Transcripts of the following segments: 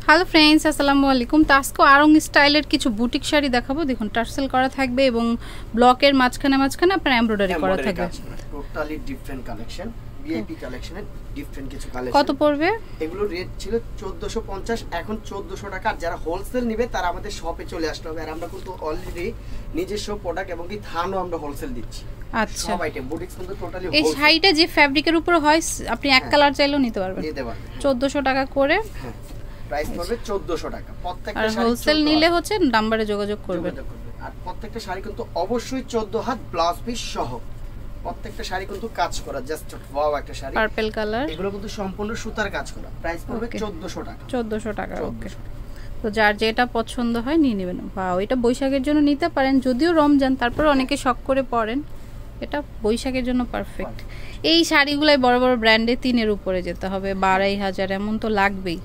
Hello friends, আসসালামু আলাইকুম। তো আজকে আরং স্টাইলের কিছু বুটিক শাড়ি দেখাবো। দেখুন টার্সেল করা থাকবে এবং ব্লকের মাঝখানে মাঝখানে আপনার এমব্রয়ডারি করা থাকবে। টোটালি ডিফারেন্ট কালেকশন, ভিআইপি কালেকশনের ডিফারেন্ট কিছু কালেকশন। কত পড়বে? এগুলো রেট ছিল 1450, এখন 1400 টাকা। আর যারা হোলসেল নেবে তারা আমাদের শপে চলে আসতে হবে। আর আমরা কিন্তু অলরেডি নিজস্ব প্রোডাক্ট এবং কি থানও আমরা হোলসেল দিচ্ছি। আচ্ছা, সব আইটেম বুটিক্স কিন্তু টোটালি এই শাড়িটা যে ফ্যাব্রিকের উপর হয় আপনি এক কালার চাইলেও নিতে পারবেন। 1400 টাকা করে প্রাইস পড়বে 1400 টাকা। প্রত্যেকটা শাড়ি হোলসেল নিলে হচ্ছে নাম্বারে যোগাযোগ করবেন। আর প্রত্যেকটা শাড়ি কিন্তু অবশ্যই 14 হাত ব্লাউজ পিস সহ। প্রত্যেকটা শাড়ি কিন্তু কাজ করা, জাস্ট ওয়াও একটা শাড়ি পার্পল কালার। এগুলো কিন্তু সম্পূর্ণ সুতার কাজ করা। প্রাইস পড়বে 1400 টাকা। 1400 টাকা। ওকে, তো যার যেটা পছন্দ হয় নিয়ে নেবেন। ওয়াও, এটা বৈশাখের জন্য নিতে পারেন, যদিও রমজান, তারপরে অনেকে শখ করে পরেন। এটা বৈশাখের জন্য পারফেক্ট। এই শাড়িগুলাই বড় বড় ব্র্যান্ডে 3 উপরে যেতে হবে, 2500 এমন তো লাগবেই।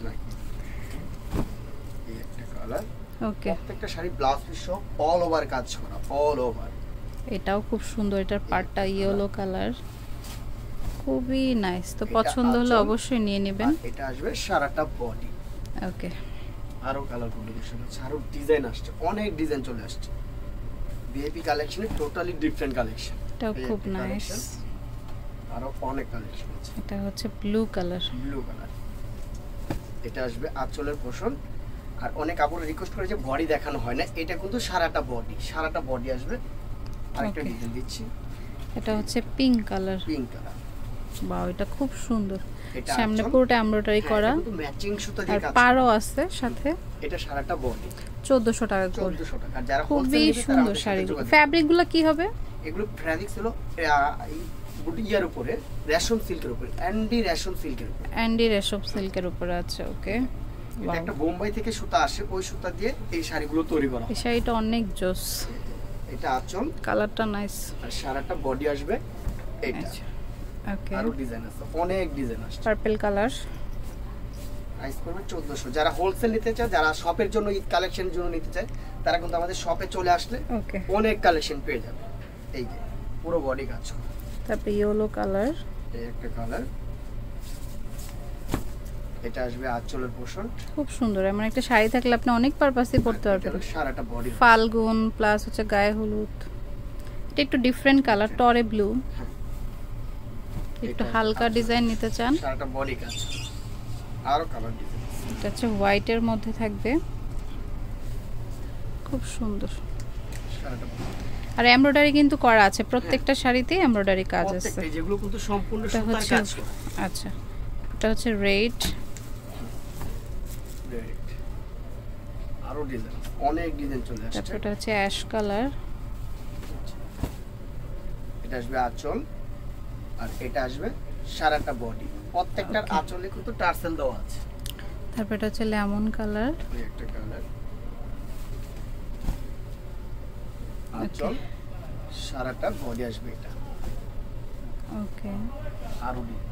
ওকে, প্রত্যেকটা শাড়ি ব্লাউজ পিস সহ অল ওভার কাজ করা, অল ওভার। এটাও খুব সুন্দর। এটার পাড়টা ইয়েলো কালার, খুবই নাইস। তো পছন্দ হলে অবশ্যই নিয়ে নেবেন। এটা আসবে সারাটা বডি। ওকে, আরো কালার কম্বিনেশন আছে, আরো ডিজাইন আসছে, অনেক ডিজাইন চলে আসছে। ভিআইপি কালেকশনে টোটালি ডিফারেন্ট কালেকশন। এটাও খুব নাইস। আরো অনেক কালেকশন আছে। এটা হচ্ছে ব্লু কালার। Blue colour. এটা আসবে আঁচলের পোরশন। আর অনেক আপুরা রিকোয়েস্ট করে যে বডি দেখানো হয় না, এটা কিন্তু সারাটা বডি আসবে। আরেকটা ডিজাইন দিচ্ছি, এটা হচ্ছে পিঙ্ক কালার। পিঙ্ক কালার, বাহ, এটা খুব সুন্দর। সামনে পুরোটা এমব্রয়ডারি করা, কিন্তু ম্যাচিং সুতা দিয়ে কাজ, আর পাড়ও আছে সাথে। এটা সারাটা বডি 1400 টাকা করে। 1400 টাকা। আর যারা খুবই সুন্দর শাড়িগুলো। ফ্যাব্রিকগুলো কি হবে? এগুলো ফ্যাব্রিক্স হলো এই বুটিয়ার উপরে রেশম সিল্কের উপরে, অ্যান্ডি রেশম সিল্কের উপরে। অ্যান্ডি রেশম সিল্কের উপরে আছে। ওকে, এটা একটা বোম্বাই থেকে সুতা আসে, ওই সুতা দিয়ে এই শাড়িগুলো তৈরি করা। এই শাড়িটা অনেক জোস। এটা আঁচল, কালারটা নাইস। আর সারাটা বডি আসবে এটা। ওকে, আরো ডিজাইন আছে, অনেক ডিজাইন আছে। Purple colour. প্রাইস পড়বে 1400। যারা হোলসেল নিতে চায়, যারা শপের জন্য ঈদ কালেকশনের জন্য নিতে চায়, তারা কিন্তু আমাদের শপে চলে আসলে অনেক কালেকশন পেয়ে যাবে। এই যে পুরো বডি কাজ করা। তারপর ইয়েলো কালার, এই একটা কালার। এটা আসবে আঁচলের পোরশন। খুব সুন্দর। এমন একটা শাড়ি থাকলে আপনি অনেক পারপাসে পরতে পারবেন। সারাটা বডি ফাল্গুন প্লাস হচ্ছে গায়ে হলুদ। এটা একটু ডিফারেন্ট কালার, টরে ব্লু। একটু হালকা ডিজাইন নিতে চান, সারাটা বডি কাজ। আরো কালার ডিজাইন, এটা হচ্ছে হোয়াইটের মধ্যে থাকবে, খুব সুন্দর। সারাটা আর এমব্রয়ডারি কিন্তু করা আছে, প্রত্যেকটা শাড়িতে এমব্রয়ডারি কাজ আছে। প্রত্যেকটা যেগুলো কিন্তু সম্পূর্ণ সুতার কাজ করা। আচ্ছা, এটা হচ্ছে রেড। আরো ডিজাইন, অনেক ডিজাইন চলে আসছে। তারপর এটা হচ্ছে অ্যাশ কালার। এটা আসবে আঁচল, আর এটা আসবে সারাটা বডি। প্রত্যেকটার আঁচলে কিন্তু টার্সেল দেওয়া আছে। তারপর এটা হচ্ছে লেমন কালার। এই একটা কালার, আঁচল সারাটা বডি আসবে এটা। ওকে, আরো ডিজাইন,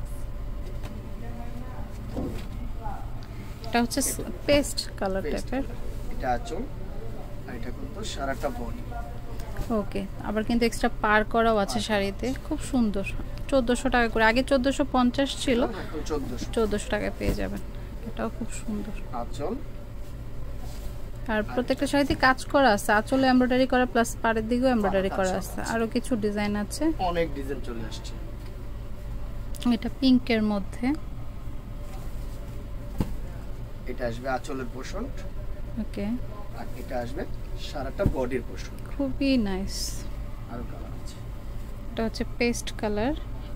এটা হচ্ছে পেস্ট কালার টাইপের। এটা আঁচল, আর এটা কিন্তু সারাটা বডি। ওকে, আবার কিন্তু এক্সট্রা পার করাও আছে শাড়িতে, খুব সুন্দর। 1400 টাকা করে। আগে 1450 ছিল, 1400 টাকায় পেয়ে যাবেন। এটাও খুব সুন্দর আঁচল। আর প্রত্যেকটা শাড়িতে কাজ করা আছে, আঁচলে এমব্রয়ডারি করা প্লাস পাড়ের দিকেও এমব্রয়ডারি করা আছে। আরো কিছু ডিজাইন আছে, অনেক ডিজাইন চলে আসছে। এটা পিঙ্কের মধ্যে। এটা আসবে আঁচলের পোরশন। ওকে, আর এটা আসবে সারাটা বডির পোরশন। খুবই নাইস। আরো কালার আছে, এটা হচ্ছে পেস্ট কালার।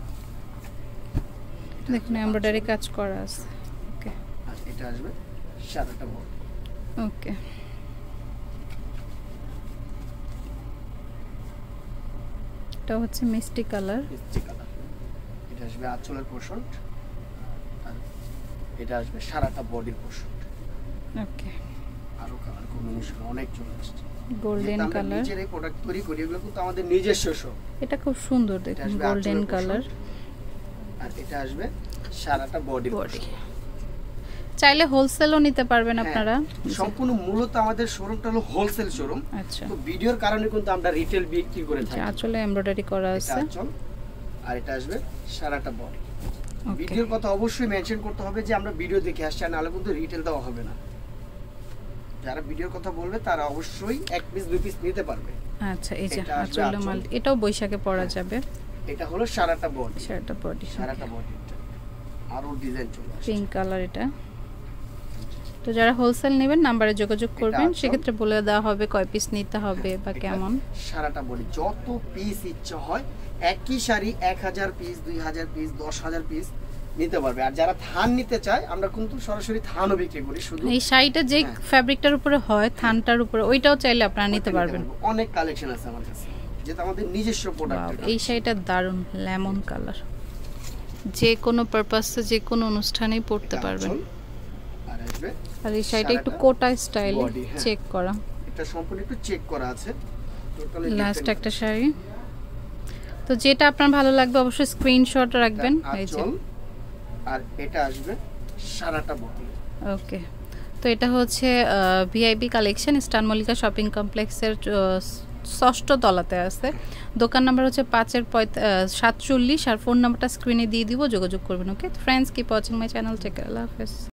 দেখুন এমব্রয়ডারি কাজ করা আছে। ওকে, আর এটা আসবে সারাটা বডি। ওকে, এটা হচ্ছে মিষ্টি কালার। মিষ্টি কালার। এটা আসবে আঁচলের পোরশন, আর এটা আসবে সারাটা বডির পোরশন। ওকে, আরো কালার কম্বিনেশন অনেক চলে আসছে। Golden colour. নিজের এই প্রোডাক্ট তৈরি করি, এগুলো কিন্তু আমাদের নিজস্ব সব। এটা খুব সুন্দর, দেখুন গোল্ডেন কালার। আর এটা আসবে সারাটা বডি। চাইলে হোলসেলও নিতে পারবেন আপনারা। সম্পূর্ণ মূলত আমাদের শোরুমটা হলো হোলসেল শোরুম। আচ্ছা, তো ভিডিওর কারণে কিন্তু আমরা রিটেল বিক্রি করে থাকি। আসলে এমব্রয়ডারি করা আছে। আর এটা আসবে সারাটা বডি। ভিডিওর কথা অবশ্যই মেনশন করতে হবে যে আমরা ভিডিও দেখে আসছি, নাহলে কিন্তু রিটেল দেওয়া হবে না। যারা ভিডিওর কথা বলবে তারা অবশ্যই এক পিস দুই পিস নিতে পারবে। আচ্ছা এই যে আঁচল মাল, এটাও বৈশাখে পরা যাবে। এটা হলো সারাটা বডি, সারাটা বডি আরো ডিজাইন চলে আসছে পিঙ্ক কালার এটা। তো যারা হোলসেল নেবেন নম্বরে যোগাযোগ করবেন, সেক্ষেত্রে বলে দেওয়া হবে কয় পিস নিতে হবে বা কেমন। সারাটা বডি যত পিস ইচ্ছা হয়, একই শাড়ি 1000 পিস 2000 পিস 10000 পিস নিতে পারবে। আর যারা থান নিতে চায়, আমরা কিন্তু সরাসরি থানও বিক্রি করি। শুধু এই শাড়িটা যে ফ্যাব্রিকটার উপরে হয়, থানটার উপরে, ওইটাও চাইলে আপনারা নিতে পারবেন। অনেক কালেকশন আছে আমার কাছে, যেটা আমাদের নিজস্ব প্রোডাক্ট। এই শাড়িটা দারুন লেমন কালার, যে কোনো পারপাসে যে কোনো অনুষ্ঠানেই পরতে পারবেন। আর এই শাড়িটা একটু কোটা স্টাইল চেক করা, এটা সম্পূর্ণ একটু চেক করা আছে। লাস্ট একটা শাড়ি, তো যেটা আপনার ভালো লাগবে অবশ্যই স্ক্রিনশট রাখবেন। এই যে আর এটা আসবে সারাটা বডি। ওকে, তো এটা হচ্ছে VIP collection, star Mallika shopping কমপ্লেক্সের 6ষ্ঠ তলাতে আছে। দোকান নাম্বার হচ্ছে 5-47 আর ফোন নাম্বারটা স্ক্রিনে দিয়ে দিব, যোগাযোগ করবেন। Okay friends, keep watching my channel, take care, Allah হাফেজ।